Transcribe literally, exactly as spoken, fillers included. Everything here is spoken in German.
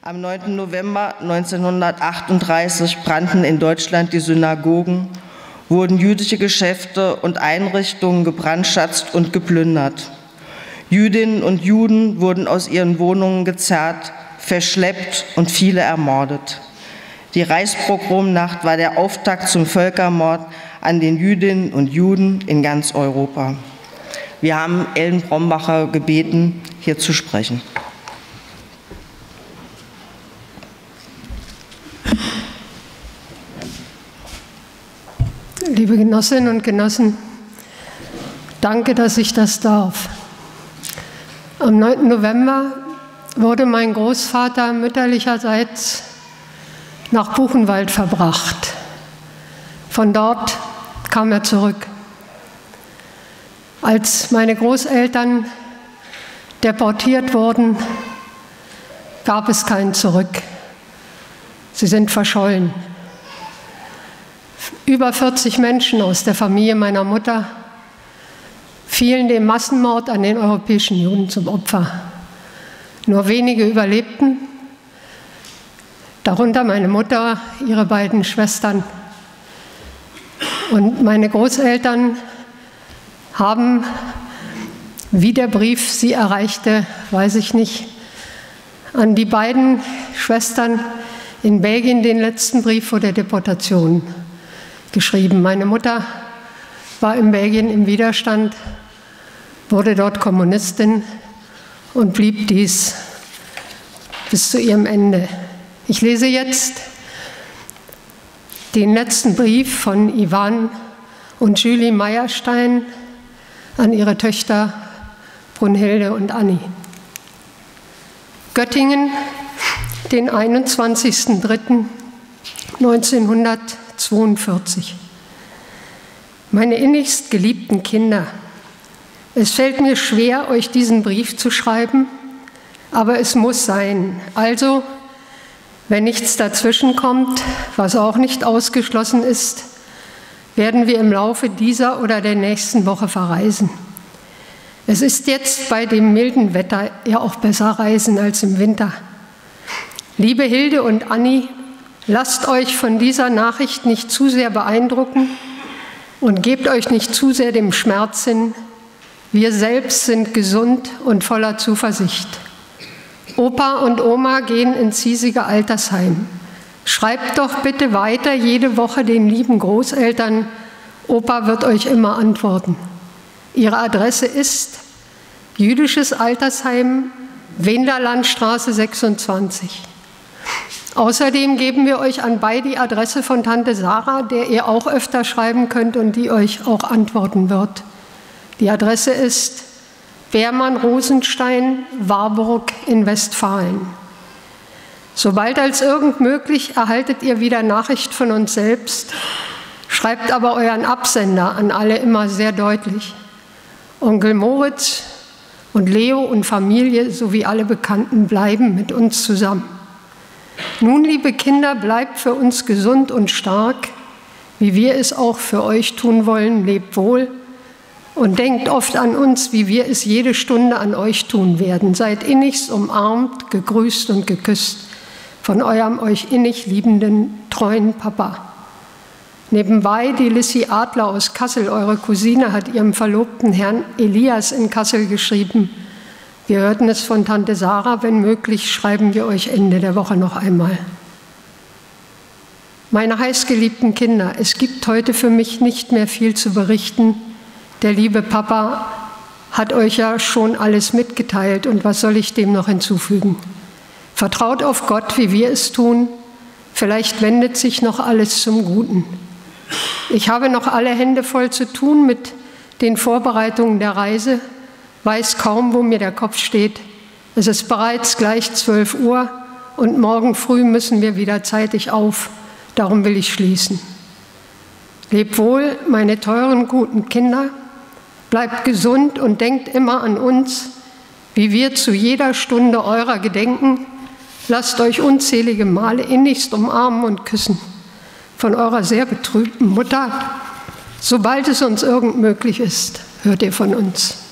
Am neunten November neunzehnhundertachtunddreißig brannten in Deutschland die Synagogen, wurden jüdische Geschäfte und Einrichtungen gebrandschatzt und geplündert. Jüdinnen und Juden wurden aus ihren Wohnungen gezerrt, verschleppt und viele ermordet. Die Reichspogromnacht war der Auftakt zum Völkermord an den Jüdinnen und Juden in ganz Europa. Wir haben Ellen Brombacher gebeten, hier zu sprechen. Liebe Genossinnen und Genossen, danke, dass ich das darf. Am neunten November wurde mein Großvater mütterlicherseits nach Buchenwald verbracht. Von dort kam er zurück. Als meine Großeltern deportiert wurden, gab es kein Zurück. Sie sind verschollen. Über vierzig Menschen aus der Familie meiner Mutter fielen dem Massenmord an den europäischen Juden zum Opfer. Nur wenige überlebten, darunter meine Mutter, ihre beiden Schwestern. Und meine Großeltern haben, wie der Brief sie erreichte, weiß ich nicht, an die beiden Schwestern in Belgien den letzten Brief vor der Deportation geschrieben. Meine Mutter war in Belgien im Widerstand, wurde dort Kommunistin und blieb dies bis zu ihrem Ende. Ich lese jetzt den letzten Brief von Ivan und Julie Meierstein an ihre Töchter Brunhilde und Anni. Göttingen, den einundzwanzigsten dritten neunzehnhundertzweiundvierzig. Meine innigst geliebten Kinder, es fällt mir schwer, euch diesen Brief zu schreiben, aber es muss sein. Also, wenn nichts dazwischen kommt, was auch nicht ausgeschlossen ist, werden wir im Laufe dieser oder der nächsten Woche verreisen. Es ist jetzt bei dem milden Wetter ja auch besser reisen als im Winter. Liebe Hilde und Anni, lasst euch von dieser Nachricht nicht zu sehr beeindrucken und gebt euch nicht zu sehr dem Schmerz hin. Wir selbst sind gesund und voller Zuversicht. Opa und Oma gehen ins hiesige Altersheim. Schreibt doch bitte weiter jede Woche den lieben Großeltern. Opa wird euch immer antworten. Ihre Adresse ist Jüdisches Altersheim, Wenderlandstraße sechsundzwanzig. Außerdem geben wir euch anbei die Adresse von Tante Sarah, der ihr auch öfter schreiben könnt und die euch auch antworten wird. Die Adresse ist Beermann-Rosenstein, Warburg in Westfalen. Sobald als irgend möglich erhaltet ihr wieder Nachricht von uns selbst, schreibt aber euren Absender an alle immer sehr deutlich. Onkel Moritz und Leo und Familie sowie alle Bekannten bleiben mit uns zusammen. Nun, liebe Kinder, bleibt für uns gesund und stark, wie wir es auch für euch tun wollen. Lebt wohl und denkt oft an uns, wie wir es jede Stunde an euch tun werden. Seid innigst umarmt, gegrüßt und geküsst von eurem euch innig liebenden, treuen Papa. Nebenbei, die Lissy Adler aus Kassel, eure Cousine, hat ihrem Verlobten Herrn Elias in Kassel geschrieben. Wir hörten es von Tante Sarah, wenn möglich, schreiben wir euch Ende der Woche noch einmal. Meine heißgeliebten Kinder, es gibt heute für mich nicht mehr viel zu berichten. Der liebe Papa hat euch ja schon alles mitgeteilt und was soll ich dem noch hinzufügen? Vertraut auf Gott, wie wir es tun. Vielleicht wendet sich noch alles zum Guten. Ich habe noch alle Hände voll zu tun mit den Vorbereitungen der Reise, weiß kaum, wo mir der Kopf steht. Es ist bereits gleich zwölf Uhr und morgen früh müssen wir wieder zeitig auf. Darum will ich schließen. Lebt wohl, meine teuren, guten Kinder. Bleibt gesund und denkt immer an uns, wie wir zu jeder Stunde eurer gedenken. Lasst euch unzählige Male innigst umarmen und küssen. Von eurer sehr betrübten Mutter. Sobald es uns irgend möglich ist, hört ihr von uns.